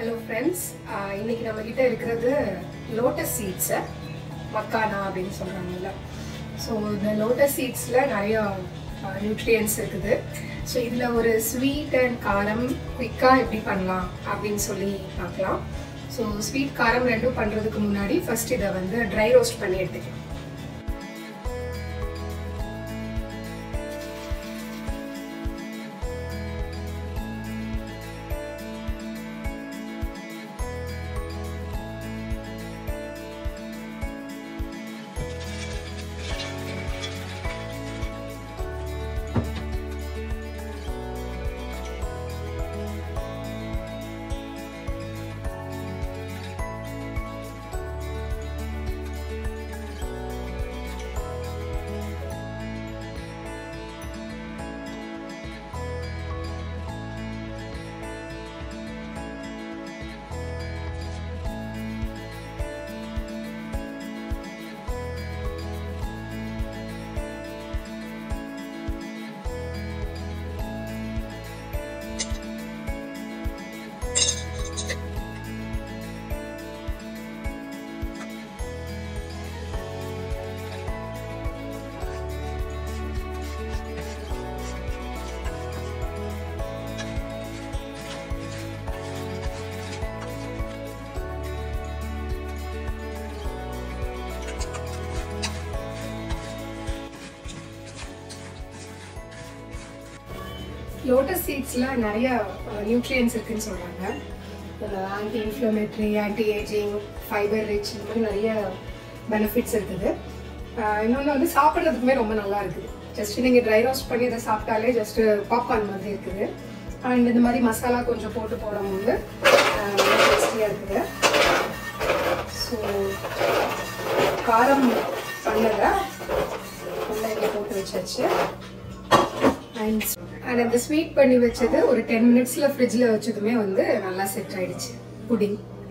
Hello friends, இன்னைக்கு நம்ம கிட்ட இருக்கிறது லோட்டஸ் சீட்ஸ் மக்கானா அப்படினு சொல்றாங்கல்ல. சோ இந்த லோட்டஸ் சீட்ஸ்ல நிறைய நியூட்ரியன்ட்ஸ் இருக்குது. சோ இதுல ஒரு ஸ்வீட் அண்ட் காரம் குயிக்கா எப்படி பண்ணலாம் அப்படினு சொல்லி பார்க்கலாம். சோ ஸ்வீட் காரம் ரெண்டும் பண்றதுக்கு முன்னாடி ஃபர்ஸ்ட் இத வந்து ட்ரை ரோஸ்ட் பண்ணி எடுத்துக்கலாம். லோட்டஸ் சீட்ஸ்ல நிறைய நியூட்ரியன்ட்ஸ் இருக்குன்னு சொல்றாங்க. Anti inflammatory, anti ageing, fibre rich, இந்த மாதிரி நிறைய பெனிஃபிட்ஸ் இருக்குது. இன்னொன்று வந்து சாப்பிட்றதுக்குமே ரொம்ப நல்லா இருக்குது. ஜஸ்ட் நீங்கள் ட்ரை ரோஸ்ட் பண்ணி அதை சாப்பிட்டாலே ஜஸ்ட் பாப்கார்ன் மாதிரி இருக்குது. அண்ட் இந்த மாதிரி மசாலா கொஞ்சம் போட்டு போடும்போது டேஸ்டியாக இருக்குது. ஸோ காரம் பண்ணதை நல்லா இங்கே போட்டு வச்சாச்சு. அண்ட் அந்த ஸ்வீட் பண்ணி வச்சது ஒரு 10 மினிட்ஸில் ஃப்ரிட்ஜில் வச்சதுமே வந்து நல்லா செட் ஆகிடுச்சு புடிங்.